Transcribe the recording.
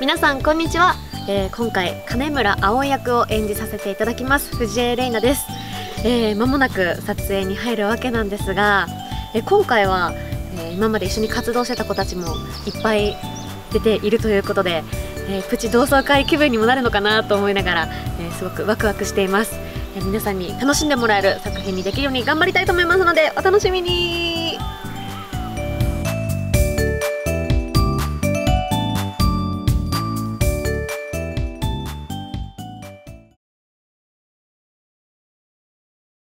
皆さんこんにちは。今回金村葵役を演じさせていただきます藤江玲奈です。間もなく撮影に入るわけなんですが、今回は、今まで一緒に活動してた子たちもいっぱい出ているということで、プチ同窓会気分にもなるのかなと思いながら、すごくワクワクしています。皆さんに楽しんでもらえる作品にできるように頑張りたいと思いますのでお楽しみに。